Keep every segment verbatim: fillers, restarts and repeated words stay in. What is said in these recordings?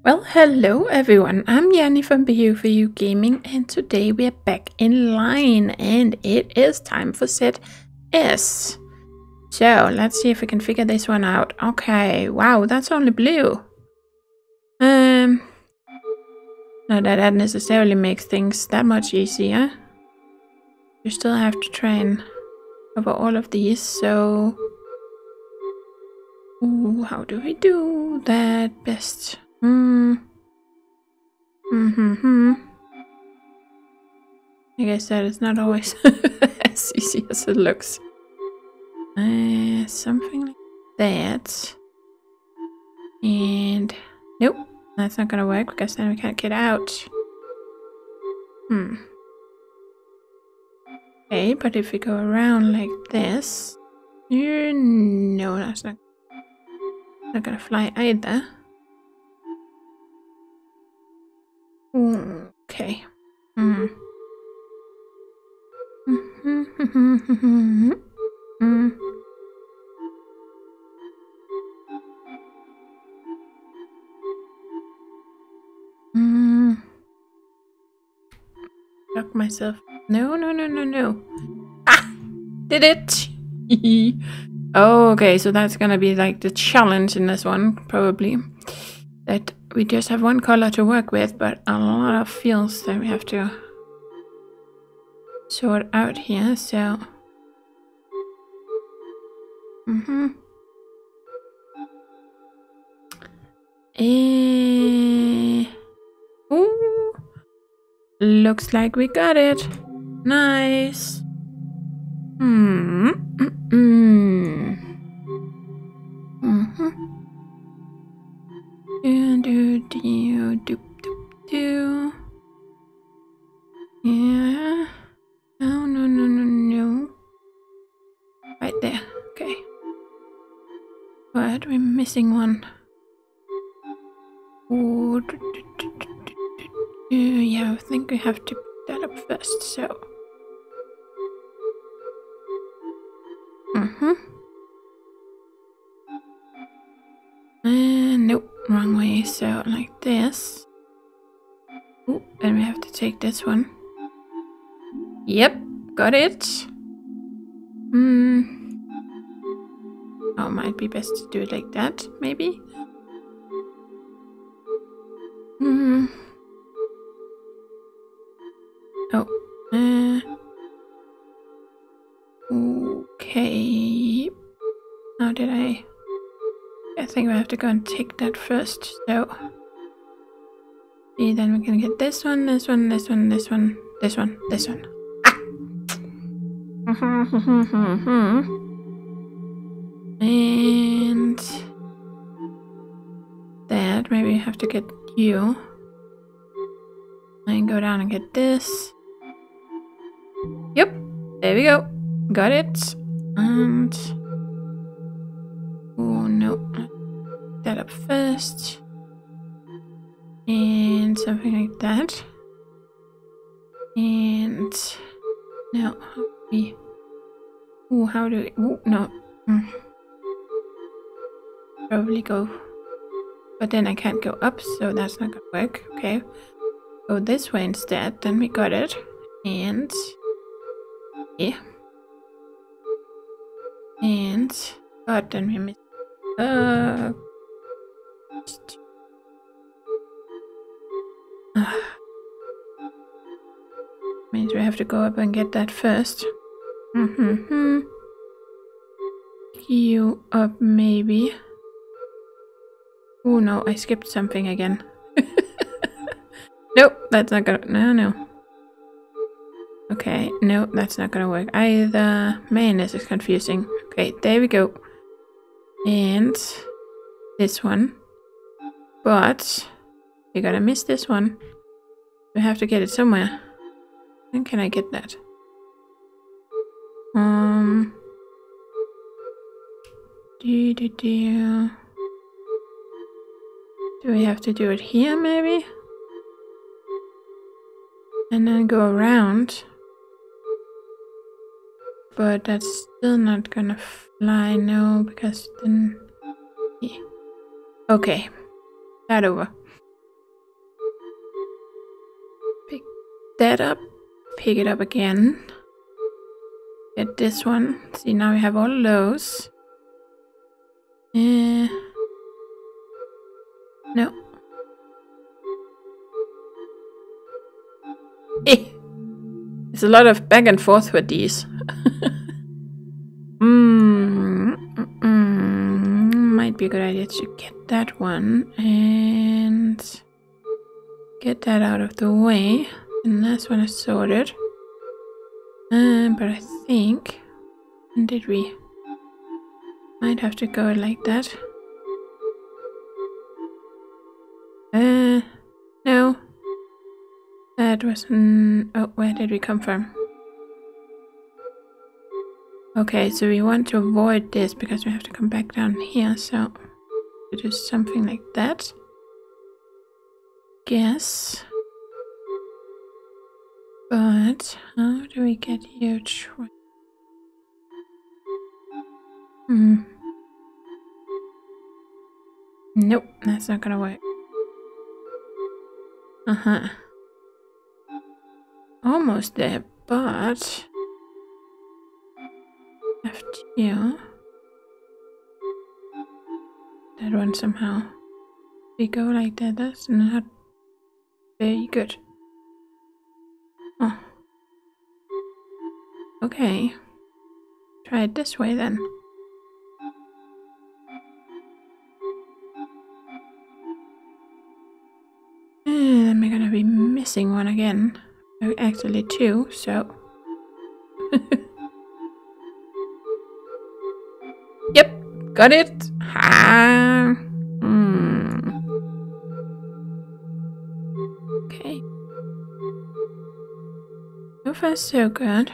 Well, hello everyone, I'm Yanni from Behave For You Gaming, and today we are back in line, and it is time for set S. So, let's see if we can figure this one out. Okay, wow, that's only blue. Um, not that that necessarily makes things that much easier. You still have to try and cover all of these, so... Ooh, how do we do that best? Hmm... Mm-hmm-hmm. I guess that is not always as easy as it looks. Uh, something like that. And nope, that's not gonna work because then we can't get out. Hmm. Okay, but if we go around like this, uh, no, that's not not gonna fly either. Okay. Hmm. Hmm. Hmm. Lock myself. No, no, no, no, no. Ah! Did it! Oh, okay, so that's gonna be like the challenge in this one, probably. That we just have one color to work with, but a lot of fields that we have to sort out here, so... Mm-hmm. Eh... Ooh. Looks like we got it. Nice. Hmm. Mm-mm. Mm-hmm. Do do do do do do. Yeah. No, no, no, no, no. Right there. Okay. But we're missing one. Oh, do, do, do, do, do, do. Yeah, I think we have to put that up first, so. Mm-hmm. And nope, wrong way. So like this. Oh, and we have to take this one. Yep, got it. Hmm. Oh, might be best to do it like that, maybe. Hmm. Oh. Uh. Okay. How did I? I think we have to go and take that first. So. See, then we can get this one, this one, this one, this one, this one, this one. Ah! And that, maybe we have to get you. And go down and get this. Yep, there we go. Got it. And oh no, that up first. And something like that. And now we. Oh, how do we? Oh no. Mm. Probably go. But then I can't go up, so that's not gonna work. Okay. Go this way instead. Then we got it. And yeah. And God, then we missed. Uh. uh. Means we have to go up and get that first. Mm-hmm. You up, maybe. Oh no, I skipped something again. Nope, that's not gonna. No, no. Okay, no, that's not gonna work either. Man, this is confusing. Okay, there we go. And this one. But you're gonna miss this one. We have to get it somewhere. When can I get that? Um. Do do do. Do we have to do it here, maybe? And then go around. But that's still not gonna fly, no, because then... Yeah. Okay. Start over. that up, pick it up again, get this one. See, now we have all of those. Uh, no. Eh. There's a lot of back and forth with these. mm, mm, mm, might be a good idea to get that one and get that out of the way. And this one is sorted. Um, but I think, did we? Might have to go like that. Uh, no. That was, mm, oh, where did we come from? Okay, so we want to avoid this because we have to come back down here, so we do something like that. Guess. But how do we get you to... Hmm. Nope, that's not gonna work. Uh-huh. Almost there, but... Left here. That one somehow. We go like that, that's not very good. Oh. Okay. Try it this way then. And then we're gonna be missing one again. Actually two, so... Yep, got it. Ha. Hmm. Okay. So far, so good.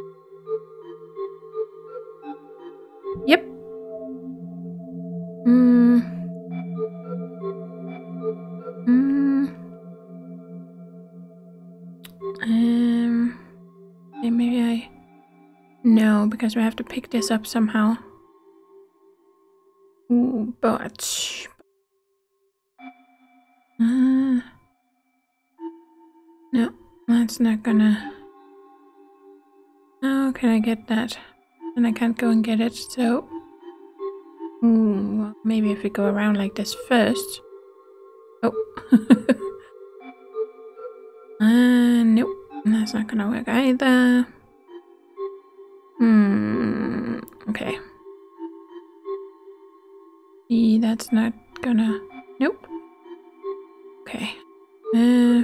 Yep. Hmm. Hmm. Um. Okay, maybe I. No, because we have to pick this up somehow. Ooh, but. Uh, no, that's not gonna. How can I get that? And I can't go and get it, so... Ooh, maybe if we go around like this first. Oh. uh, nope. That's not gonna work either. Hmm. Okay. See, that's not gonna... Nope. Okay. Uh...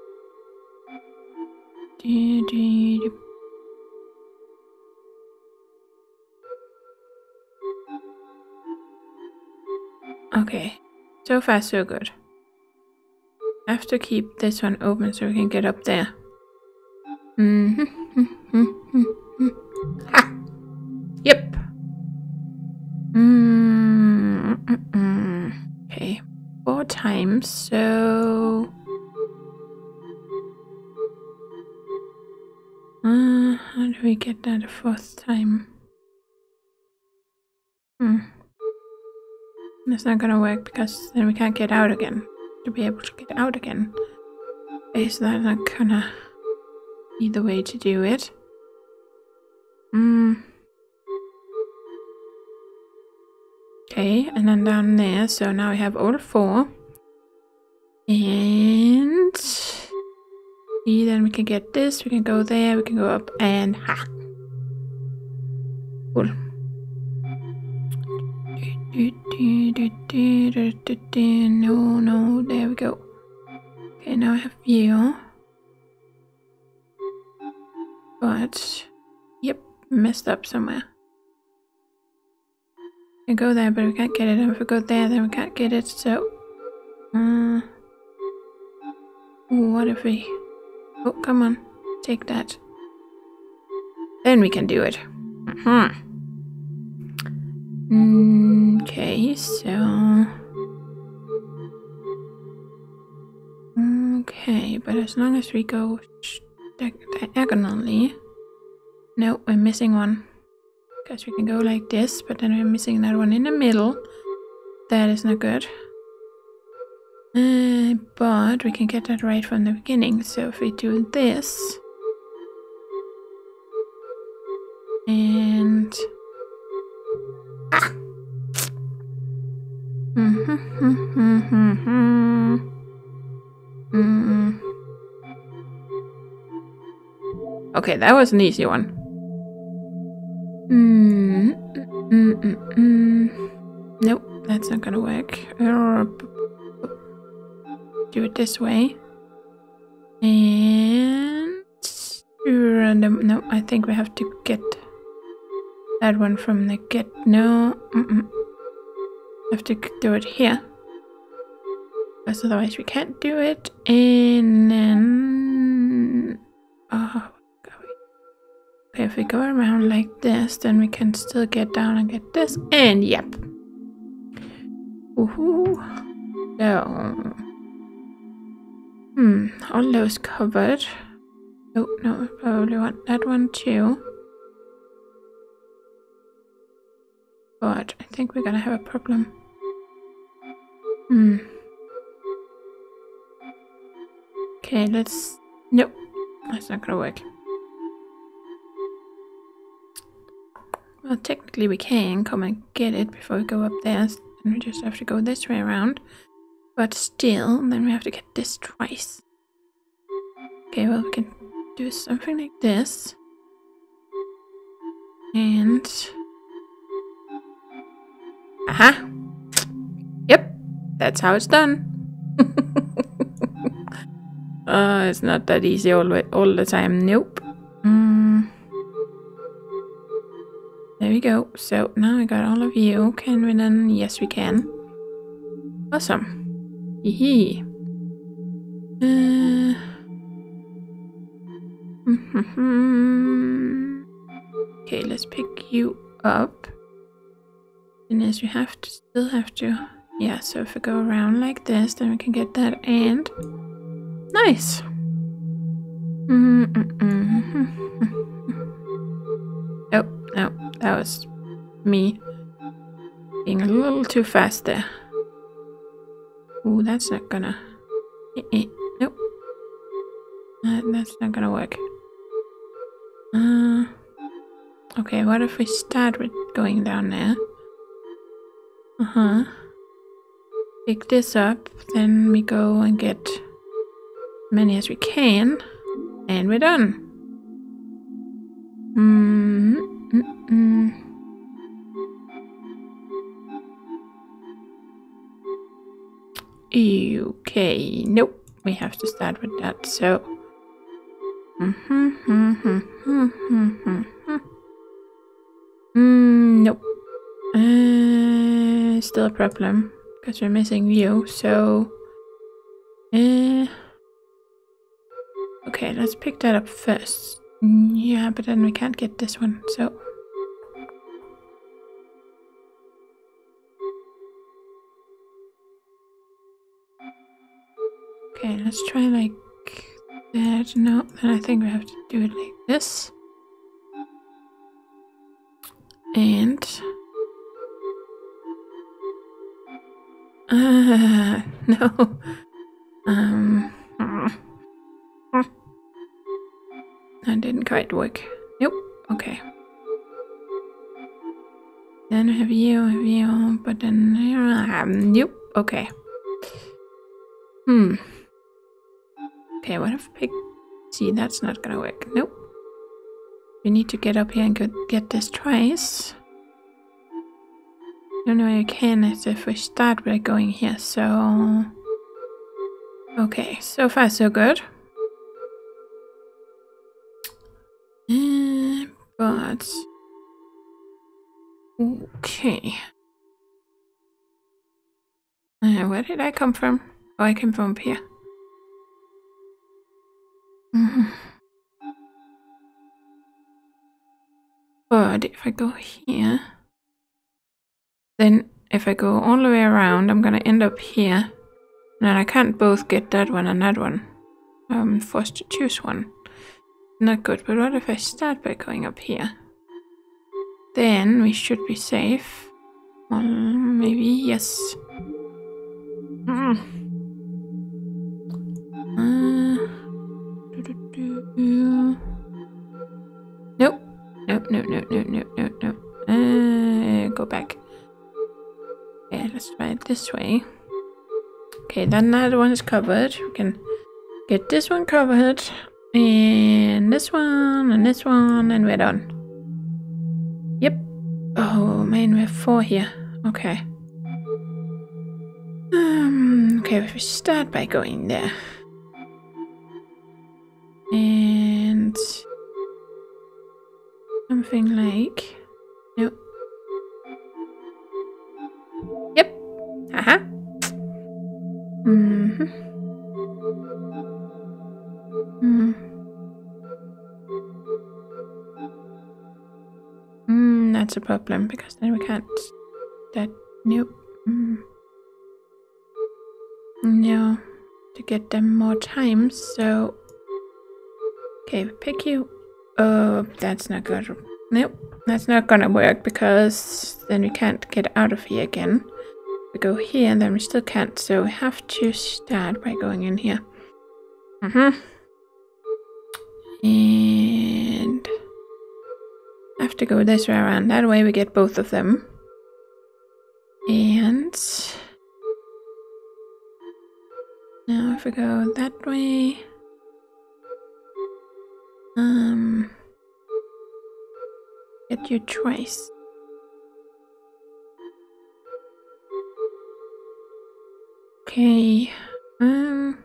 Do, do, do. Okay, so far so good. I have to keep this one open so we can get up there. Mm-hmm. Ha! Yep. Mm-mm-mm. Okay, four times, so... Uh, how do we get that a fourth time? Hmm. That's not gonna work because then we can't get out again. To be able to get out again. Is that not gonna be the way to do it? Hmm. Okay, and then down there, so now we have all four. And see, then we can get this, we can go there, we can go up and ha. Cool. No, no, there we go. Okay, now I have view. But, yep, messed up somewhere. We can go there, but we can't get it. And if we go there, then we can't get it, so... Uh, what if we... Oh, come on. Take that. Then we can do it. Mm-hmm. Okay, so... Okay, but as long as we go diagonally... No, we're missing one. Because we can go like this, but then we're missing that one in the middle. That is not good. Uh, but we can get that right from the beginning. So if we do this and ah. mm. Okay, that was an easy one. Mm, mm, mm, mm. Nope, that's not gonna work. Do it this way. And random. No, I think we have to get that one from the get. No, mm-mm. Have to do it here, because otherwise we can't do it. And then, oh, okay, if we go around like this, then we can still get down and get this. And yep. Woohoo! So, hmm, all those covered. Oh no, we probably want that one too. But I think we're gonna have a problem. Hmm. Okay, let's... Nope, that's not gonna work. Well, technically we can come and get it before we go up there. And we just have to go this way around. But still, then we have to get this twice. Okay, well, we can do something like this. And... Aha! Yep, that's how it's done. uh, it's not that easy all, all the time. Nope. Mm. There we go. So now I got all of you. Can we then? Yes, we can. Awesome. Hee uh. Okay, let's pick you up. And as we have to, still have to. Yeah, so if we go around like this, then we can get that and nice. Oh, no, that was me being a little too fast there. Ooh, that's not gonna. Eh-eh. Nope. Uh, that's not gonna work. Uh, okay, what if we start with going down there? Uh huh. Pick this up, then we go and get as many as we can, and we're done. Mm -mm -mm. Okay, nope, we have to start with that, so. Mm-hmm, mm-hmm, mm-hmm, mm-hmm. Mm, nope. Uh, still a problem. Because we're missing view, so... Uh, okay, let's pick that up first. Yeah, but then we can't get this one, so... Okay, let's try like that. No, then I think we have to do it like this. And... Uh, no. Um, that didn't quite work. Nope. Okay. Then we have you, have you, but then um, nope. Okay. Hmm. Okay, what if I pick? See, that's not gonna work. Nope. We need to get up here and get get this twice. The only way I can is if we start by going here, so... Okay, so far so good. Uh, but... Okay. Uh, where did I come from? Oh, I came from up here. Mm-hmm. But if I go here... Then if I go all the way around, I'm gonna end up here. And I can't both get that one and that one. I'm forced to choose one. Not good, but what if I start by going up here? Then we should be safe. Well, maybe, yes. Mm. way. Okay, then that one is covered. We can get this one covered. And this one, and this one, and we're done. Yep. Oh man, we have four here. Okay. Um, okay, we start by going there. And something like... Nope. Yep. Haha. Mm-hmm. Mm. Mm, that's a problem, because then we can't... That... Nope. Mm. No. To get them more times, so... Okay, we pick you. Oh, that's not good. Nope, that's not gonna work, because then we can't get out of here again. We go here, and then we still can't, so we have to start by going in here. Mm-hmm. And... I have to go this way around. That way we get both of them. And... Now if we go that way... Um, get you twice. Okay. Um.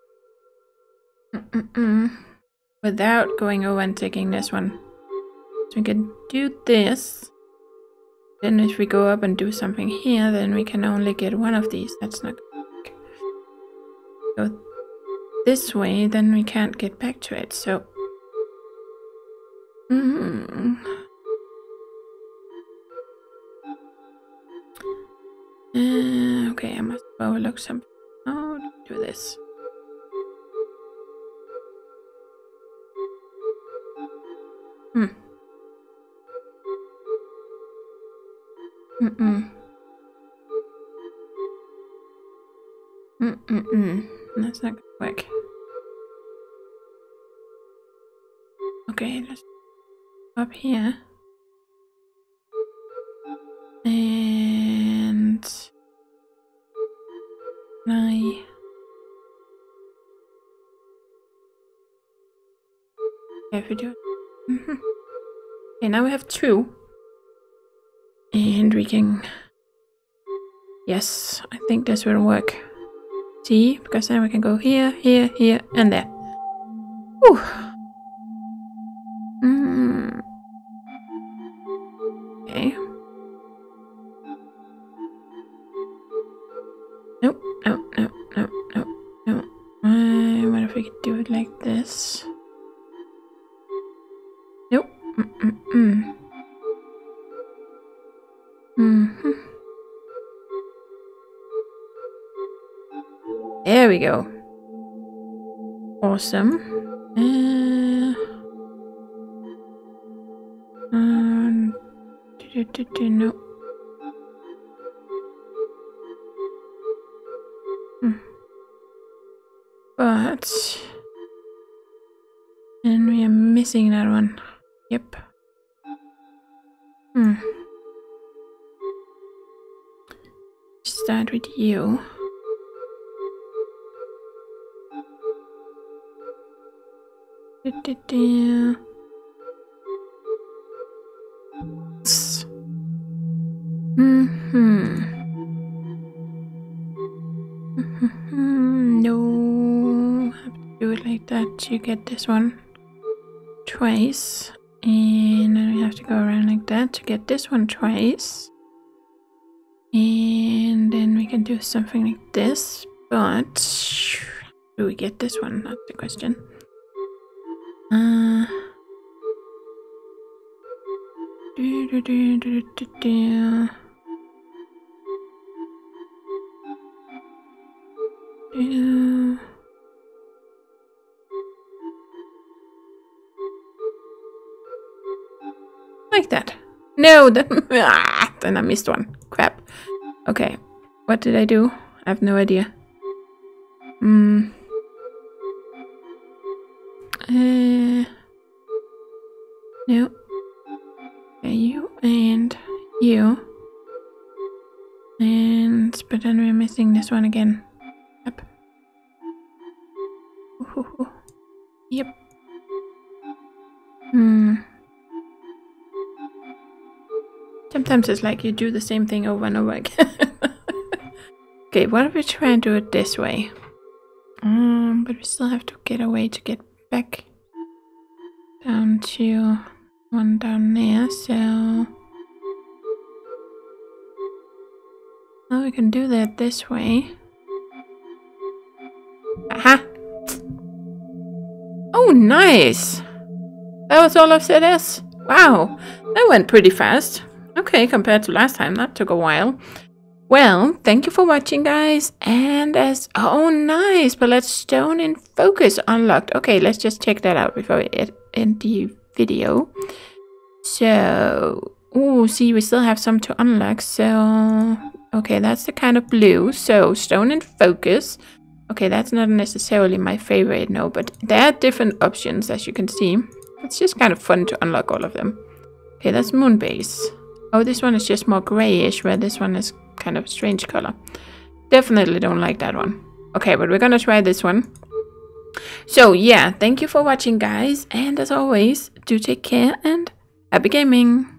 Mm-mm-mm. Without going over and taking this one, so we can do this. Then if we go up and do something here, then we can only get one of these. That's not good. Go this way, then we can't get back to it. So. Mm. Uh, okay, I must overlook something. Oh, do this. Hmm. Mm-mm. Mm-mm-mm. That's not gonna work. Okay, let's up here. And I okay, if we do it. Mm-hmm. Okay, now we have two. And we can yes, I think this will work. See, because then we can go here, here, here, and there. Whew. Mm. Okay. Nope, nope, nope, nope, nope, nope. Uh, what if we could do it like this? Nope. Mm-mm-mm. Mm-hmm. There we go. Awesome. Uh, um, do, do, do, do, no. Hmm. But then we are missing that one. Yep. Hmm. Start with you. Do, do, do. Mm-hmm. Mm-hmm. No, I have to do it like that. You get this one twice, and then we have to go around like that to get this one twice, and then we can do something like this. But do we get this one? That's the question. Uh. Do, do, do, do, do, do. Do. Like that. No, then, ah, then I missed one. Crap. Okay, what did I do? I have no idea. Hmm. Uh. No. Okay, you and you. And but then we're missing this one again. Yep. Ooh, yep. Hmm. Sometimes it's like you do the same thing over and over again. Okay, what if we try and do it this way? Um, but we still have to get away to get back down to one down there, so... Well, we can do that this way. Aha! Oh, nice! That was all of set S. Wow, that went pretty fast. Okay, compared to last time, that took a while. Well, thank you for watching, guys. And as... Oh, nice! But let's stone in focus unlocked. Okay, let's just check that out before we end the video. So... Oh, see, we still have some to unlock, so... Okay, that's the kind of blue. So, stone in focus. Okay, that's not necessarily my favorite, no, but there are different options, as you can see. It's just kind of fun to unlock all of them. Okay, that's moon base. Oh, this one is just more grayish, where this one is kind of a strange color. Definitely don't like that one. Okay, but we're gonna try this one. So, yeah, thank you for watching, guys. And as always, do take care and happy gaming.